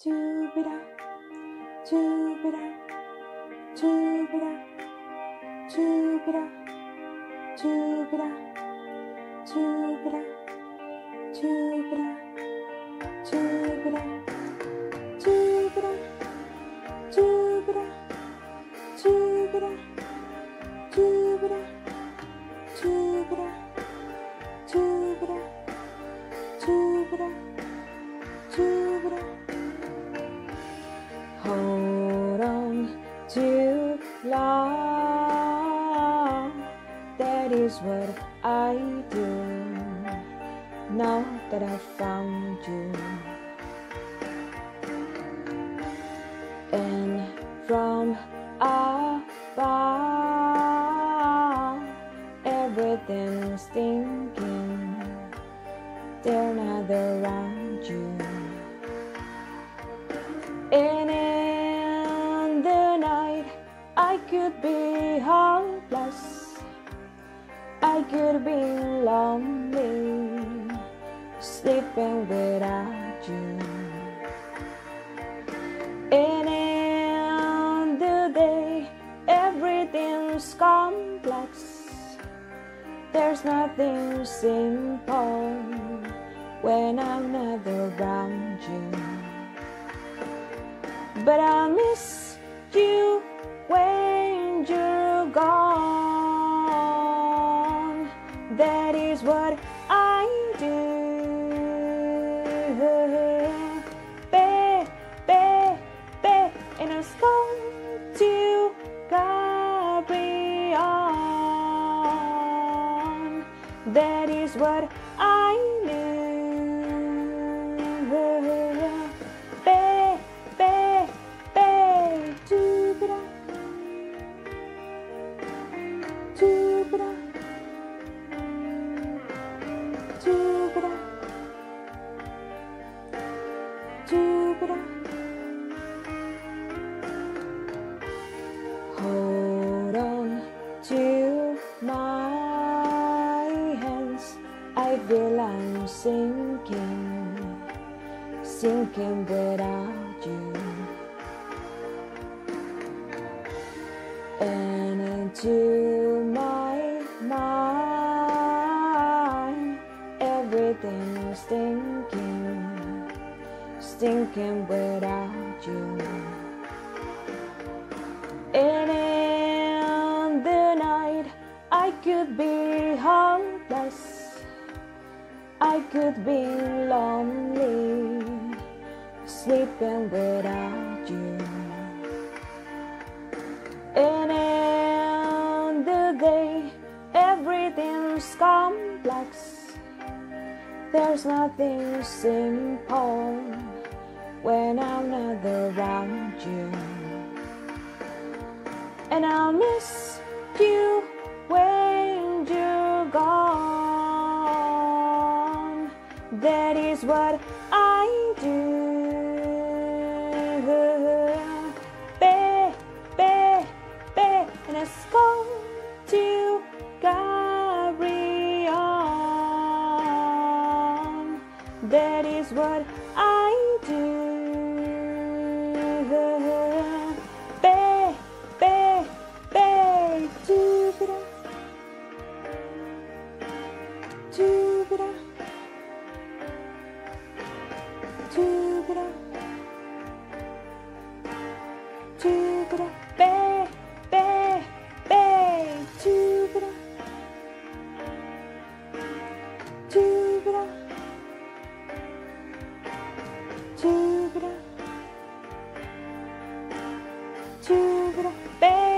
Jupiter, Jupiter, Jupiter, Jupiter, Jupiter, Jupiter, Jupiter, Jupiter, Jupiter, Jupiter, Jupiter, Jupiter, Jupiter, Jupiter, Jupiter, Jupiter. Hold on too long, that is what I do, now that I found you. And from above, everything's thinking they're not around you. And in the night, I could be hopeless, I could be lonely, sleeping without you. And in the day, everything's complex, there's nothing simple when I'm not around you. But I miss you when you're gone, that is what I do. And I come to carry on, that is what I knew. Jupiter, Jupiter, Jupiter, Jupiter. Hold on to my hands, I feel I'm sinking, sinking without you. And into my mind, everything's thinking, stinking without you. And in the night, I could be hopeless, I could be lonely, sleeping without you. And in the day, everything's complex, there's nothing simple when I'm not around you. And I'll miss you when you're gone, that is what I do. And it's going to carry on, that is what I do. Jupiter, Jupiter, Jupiter, Jupiter, Jupiter, Jupiter, Jupiter, Jupiter,